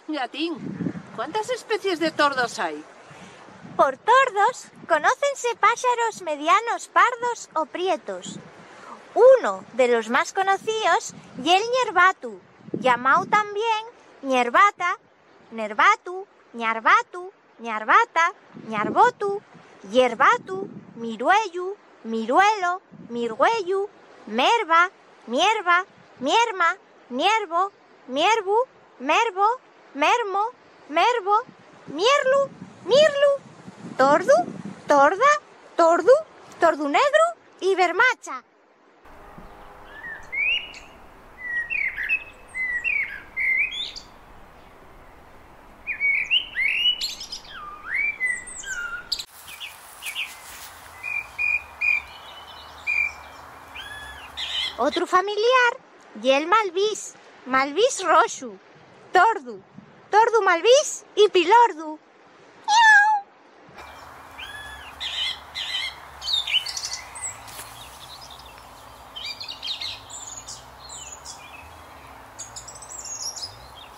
Gatín, ¿cuántas especies de tordos hay? Por tordos, conócense pájaros medianos, pardos o prietos. Uno de los más conocidos y el ñerbatu, llamado también ñerbata, nerbatu, ñarbatu, ñarbata, ñarbotu, yerbatu, mirueyu, miruelo, mirgüeyu, merva, mierva, mierma, niervo, miervu, mervo, mermo, mervo, mierlu, mirlu, tordu, torda, tordu, tordu negro y bermacha. Otro familiar y el malvís, malvís roxu, tordu, tordu malvís y pilordu.